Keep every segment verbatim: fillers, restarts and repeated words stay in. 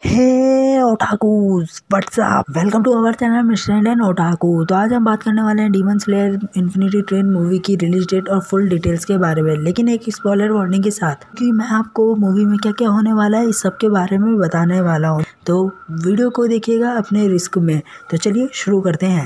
Hey otakus what's up, welcome to our channel Mister Indian Otaku. तो आज हम बात करने वाले हैं Demon Slayer Infinity Train movie की रिलीज डेट और फुल डिटेल्स के बारे में, लेकिन एक स्पॉइलर वार्निंग के साथ कि मैं आपको मूवी में क्या क्या होने वाला है इस सब के बारे में बताने वाला हूँ। तो वीडियो को देखिएगा अपने रिस्क में। तो चलिए शुरू करते हैं।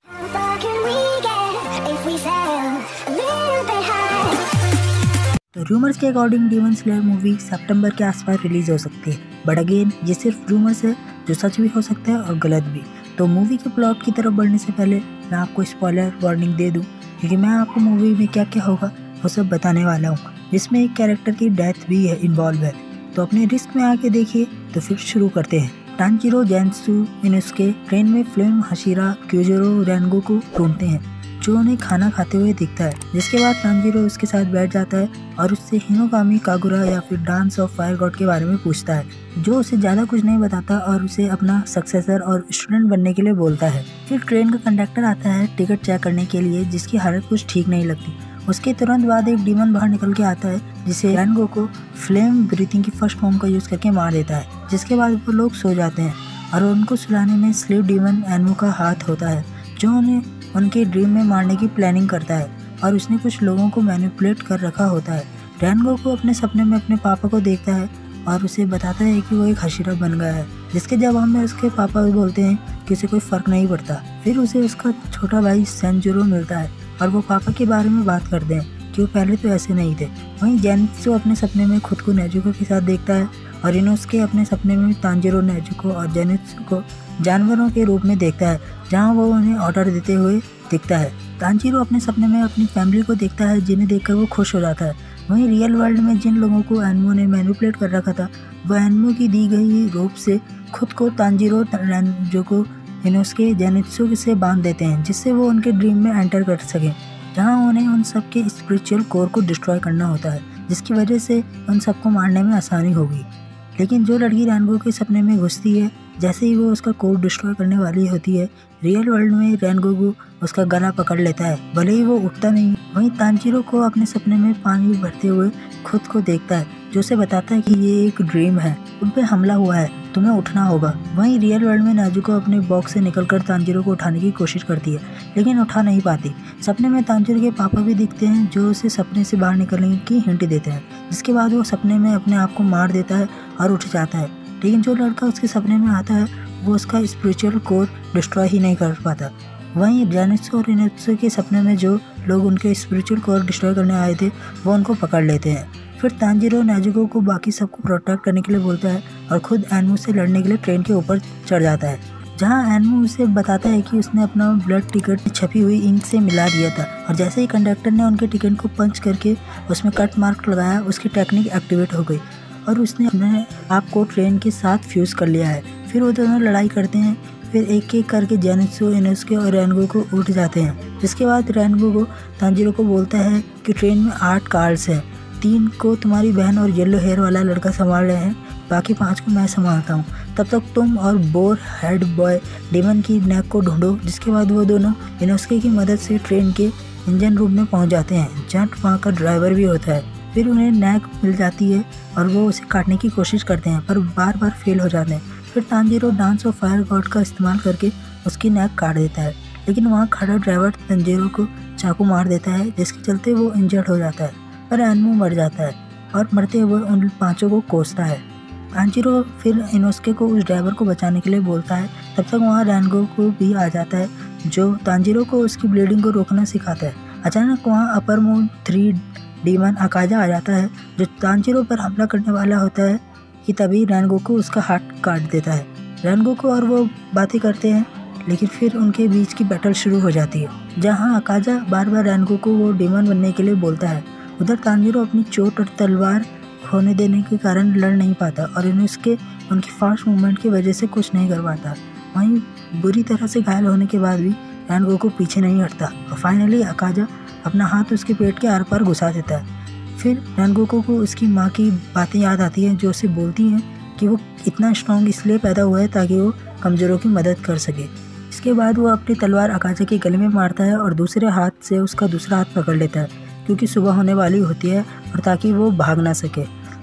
तो रूमर्स के अकॉर्डिंग डीमन स्लेयर मूवी सितंबर के आसपास रिलीज हो सकती है, बट अगेन ये सिर्फ रूमर्स है जो सच भी हो सकता है और गलत भी। तो मूवी के प्लॉट की तरफ बढ़ने से पहले मैं आपको स्पॉइलर वार्निंग दे दूं, क्योंकि मैं आपको मूवी में क्या क्या होगा वो सब बताने वाला हूँ, जिसमें एक कैरेक्टर की डेथ भी है इन्वॉल्व है। तो अपने रिस्क में आके देखिए। तो फिर शुरू करते हैं। तानजीरो जैनत्सु इनुसुके ट्रेन में फ्लेम हाशिरा क्यूजोरो रेनगो को ढूंढते हैं, जो उन्हें खाना खाते हुए दिखता है। जिसके बाद तानजीरो उसके साथ बैठ जाता है और उससे हिनोकामी कागुरा या फिर डांस ऑफ फायर गॉड के बारे में पूछता है, जो उसे ज़्यादा कुछ नहीं बताता और उसे अपना सक्सेसर और स्टूडेंट बनने के लिए बोलता है। फिर ट्रेन का कंडक्टर आता है टिकट चेक करने के लिए, जिसकी हालत कुछ ठीक नहीं लगती। उसके तुरंत बाद एक डीमन बाहर निकल के आता है, जिसे रेनगो को फ्लेम ब्रीथिंग की फर्स्ट फॉर्म का यूज करके मार देता है। जिसके बाद वो लोग सो जाते हैं और उनको सुलाने में स्लीप डीमन एनमो का हाथ होता है, जो उन्हें उनके ड्रीम में मारने की प्लानिंग करता है और उसने कुछ लोगों को मैनिपुलेट कर रखा होता है। रेनगो को अपने सपने में अपने पापा को देखता है और उसे बताता है कि वो एक हाशिरा बन गया है, जिसके जवाब में उसके पापा बोलते हैं कि उसे कोई फर्क नहीं पड़ता। फिर उसे उसका छोटा भाई सेंजुरो मिलता है और वो पापा के बारे में बात करते हैं कि वो पहले तो ऐसे नहीं थे। वहीं जैनत्सु अपने सपने में खुद को नेजुको के साथ देखता है और इनुसुके अपने सपने में तानजीरो नेजुको और जैनत्सु को जानवरों के रूप में देखता है, जहां वो उन्हें ऑर्डर देते हुए दिखता है। तानजीरो अपने सपने में अपनी फैमिली को देखता है, जिन्हें देखकर वो खुश हो जाता है। वहीं रियल वर्ल्ड में जिन लोगों को एनमो ने मैनिपुलेट कर रखा था, वो एनमो की दी गई रोप से खुद को तानजीरो रेनगो इनुसुके जैनत्सु से बांध देते हैं, जिससे वो उनके ड्रीम में एंटर कर सकें, जहाँ उन्हें उन सबके स्पिरिचुअल कोर को डिस्ट्रॉय करना होता है, जिसकी वजह से उन सबको मारने में आसानी होगी। लेकिन जो लड़की रेनगो के सपने में घुसती है, जैसे ही वो उसका कोर डिस्ट्रॉय करने वाली होती है, रियल वर्ल्ड में रेनगो को उसका गला पकड़ लेता है, भले ही वो उठता नहीं। वहीं तानजीरो को अपने सपने में पानी भरते हुए खुद को देखता है, जो उसे बताता है कि ये एक ड्रीम है, उन पे हमला हुआ है, तुम्हें उठना होगा। वहीं रियल वर्ल्ड में नेजुको अपने बॉक्स से निकलकर तानजीरो को उठाने की कोशिश करती है, लेकिन उठा नहीं पाती। सपने में तानजीरो के पापा भी दिखते हैं, जो उसे सपने से बाहर निकलने की हिंट देते हैं। जिसके बाद वो सपने में अपने आप को मार देता है और उठ जाता है। लेकिन जो लड़का उसके सपने में आता है, वो उसका स्पिरिचुअल कोर डिस्ट्रॉय ही नहीं कर पाता। वहीं जैनत्सु और इनुसुके के सपने में जो लोग उनके स्पिरिचुअल कोर डिस्ट्रॉय करने आए थे, वो उनको पकड़ लेते हैं। फिर तानजीरो नेजुको को बाकी सबको प्रोटेक्ट करने के लिए बोलता है और खुद एनमो से लड़ने के लिए ट्रेन के ऊपर चढ़ जाता है, जहां एनमो उसे बताता है कि उसने अपना ब्लड टिकट छपी हुई इंक से मिला दिया था, और जैसे ही कंडक्टर ने उनके टिकट को पंच करके उसमें कट मार्क लगाया, उसकी टेक्निक एक्टिवेट हो गई और उसने अपने आप को ट्रेन के साथ फ्यूज कर लिया है। फिर वो दोनों लड़ाई करते हैं। फिर एक एक करके जैनत्सु इनुसुके और रेनगो को उठ जाते हैं। जिसके बाद रेनगो को तानजीरो को बोलता है कि ट्रेन में आठ कार्ड्स हैं, तीन को तुम्हारी बहन और येलो हेयर वाला लड़का संभाल रहे हैं, बाकी पाँच को मैं संभालता हूँ। तब तक तुम और बोर हेड बॉय डीमन की नेक को ढूंढो। जिसके बाद वो दोनों इनुसुके की मदद से ट्रेन के इंजन रूम में पहुँच जाते हैं, जहाँ वहाँ का ड्राइवर भी होता है। फिर उन्हें नेक मिल जाती है और वो उसे काटने की कोशिश करते हैं, पर बार बार फेल हो जाते हैं। फिर Tanjiro dance of fire god का इस्तेमाल करके उसकी नेक काट देता है, लेकिन वहाँ खड़ा ड्राइवर तानजीरो को चाकू मार देता है, जिसके चलते वो इंजर्ड हो जाता है। पर एनमो मर जाता है और मरते हुए उन पांचों को कोसता है। तानजीरो फिर इनुसुके को उस ड्राइवर को बचाने के लिए बोलता है। तब तक वहाँ रेनगो को भी आ जाता है, जो तानजीरो को उसकी ब्लीडिंग को रोकना सिखाता है। अचानक वहाँ upper moon three demon Akaza आ जाता है, जो तानजीरो पर हमला करने वाला होता है कि तभी रेनगो को उसका हाथ काट देता है। रेनगो को और वो बातें करते हैं, लेकिन फिर उनके बीच की बैटल शुरू हो जाती है, जहाँ अकाजा बार बार रेनगो को वो डीमन बनने के लिए बोलता है। उधर तानजीरो अपनी चोट और तलवार खोने देने के कारण लड़ नहीं पाता और इनुसुके उनकी फास्ट मूवमेंट की वजह से कुछ नहीं कर पाता। वहीं बुरी तरह से घायल होने के बाद भी रेनगो को पीछे नहीं हटता और फाइनली अकाजा अपना हाथ उसके पेट के आर पार घुसा देता है। फिर रेनगो को उसकी माँ की बातें याद आती हैं, जो उसे बोलती हैं कि वो इतना स्ट्रॉन्ग इसलिए पैदा हुआ है ताकि वो कमज़ोरों की मदद कर सके। इसके बाद वो अपनी तलवार अकाजा के गले में मारता है और दूसरे हाथ से उसका दूसरा हाथ पकड़ लेता है, क्योंकि सुबह होने वाली होती है और ताकि वो भाग ना सके।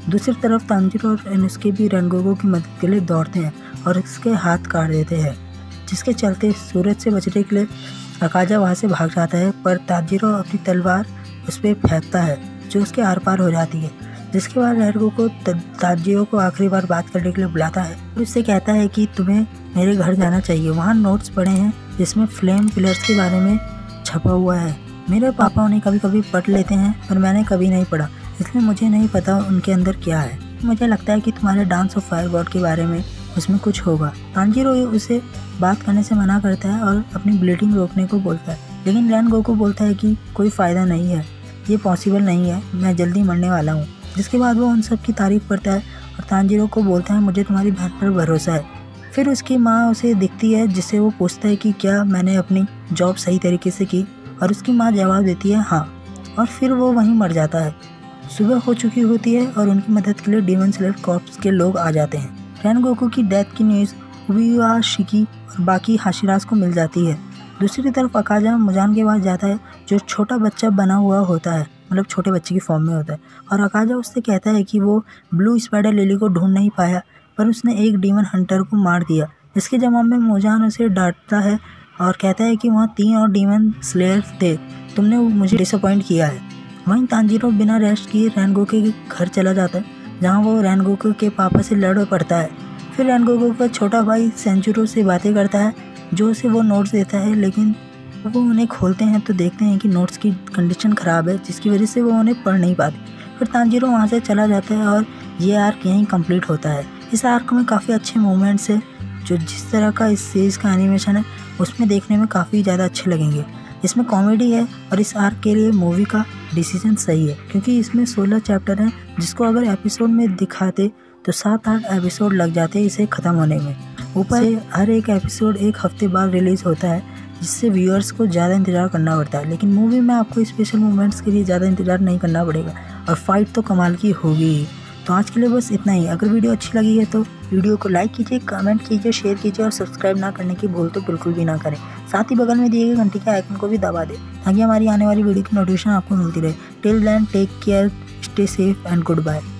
दूसरी तरफ तांजीरो और इनुसुके भी रेनगोकू की मदद के लिए दौड़ते हैं और इसके हाथ काट देते हैं, जिसके चलते सूरज से बचने के लिए अकाजा वहाँ से भाग जाता है, पर तांजीरो अपनी तलवार उस पर फेंकता है जो उसके आर पार हो जाती है। जिसके बाद रेनगोकू तांजीरो को आखिरी बार बात करने के लिए बुलाता है और उससे कहता है कि तुम्हें मेरे घर जाना चाहिए, वहाँ नोट्स पड़े हैं जिसमें फ्लेम पिलर्स के बारे में छपा हुआ है। मेरे पापा उन्हें कभी कभी पढ़ लेते हैं पर मैंने कभी नहीं पढ़ा, इसलिए मुझे नहीं पता उनके अंदर क्या है। मुझे लगता है कि तुम्हारे डांस ऑफ फायर गॉड के बारे में उसमें कुछ होगा। तांजीरो उसे बात करने से मना करता है और अपनी ब्लीडिंग रोकने को बोलता है, लेकिन रेनगोकू बोलता है कि कोई फ़ायदा नहीं है, ये पॉसिबल नहीं है, मैं जल्दी मरने वाला हूँ। जिसके बाद वो उन सब की तारीफ़ करता है और तांजीरो को बोलता है मुझे तुम्हारी बहन पर भरोसा है। फिर उसकी माँ उसे दिखती है, जिससे वो पूछता है कि क्या मैंने अपनी जॉब सही तरीके से की, और उसकी माँ जवाब देती है हाँ, और फिर वो वहीं मर जाता है। सुबह हो चुकी होती है और उनकी मदद के लिए डीमन स्लेयर कॉर्प्स के लोग आ जाते हैं। रेनगोकू की डेथ की न्यूज़ उबिया, शिकी और बाकी हाशिरास को मिल जाती है। दूसरी तरफ अकाजा मुजान के पास जाता है जो छोटा बच्चा बना हुआ होता है, मतलब छोटे बच्चे की फॉर्म में होता है, और अकाजा उससे कहता है कि वो ब्लू स्पाइडर लिली को ढूंढ नहीं पाया पर उसने एक डीमन हंटर को मार दिया। इसके जवाब में मुजान उसे डांटता है और कहता है कि वहाँ तीन और डीमन स्लेयर थे, तुमने मुझे डिसअपॉइंट किया है। वहीं तांजीरो बिना रेस्ट किए रेनगोकू के घर चला जाता है, जहाँ वो रेनगोकू के पापा से लड़ पड़ता है। फिर रेनगोकू का छोटा भाई सेंचुरो से बातें करता है, जो उसे वो नोट्स देता है, लेकिन वो उन्हें खोलते हैं तो देखते हैं कि नोट्स की कंडीशन ख़राब है, जिसकी वजह से वो उन्हें पढ़ नहीं पाते। फिर तांजीरो वहाँ से चला जाता है और ये आर्क यहीं कंप्लीट होता है। इस आर्क में काफ़ी अच्छे मोमेंट्स है, जो जिस तरह का इस सीरीज़ का एनिमेशन है उसमें देखने में काफ़ी ज़्यादा अच्छे लगेंगे। इसमें कॉमेडी है और इस आर्क के लिए मूवी का डिसीजन सही है, क्योंकि इसमें सोलह चैप्टर हैं, जिसको अगर एपिसोड में दिखाते तो सात आठ एपिसोड लग जाते इसे ख़त्म होने में। ऊपर से हर एक एपिसोड एक हफ्ते बाद रिलीज़ होता है, जिससे व्यूअर्स को ज़्यादा इंतज़ार करना पड़ता है। लेकिन मूवी में आपको स्पेशल मोमेंट्स के लिए ज़्यादा इंतज़ार नहीं करना पड़ेगा और फाइट तो कमाल की होगी ही। तो आज के लिए बस इतना ही। अगर वीडियो अच्छी लगी है तो वीडियो को लाइक कीजिए, कमेंट कीजिए, शेयर कीजिए और सब्सक्राइब ना करने की भूल तो बिल्कुल भी ना करें। साथ ही बगल में दिए गए घंटी के आइकन को भी दबा दें, ताकि हमारी आने वाली वीडियो की नोटिफिकेशन आपको मिलती रहे। Till then take care, stay safe and good bye.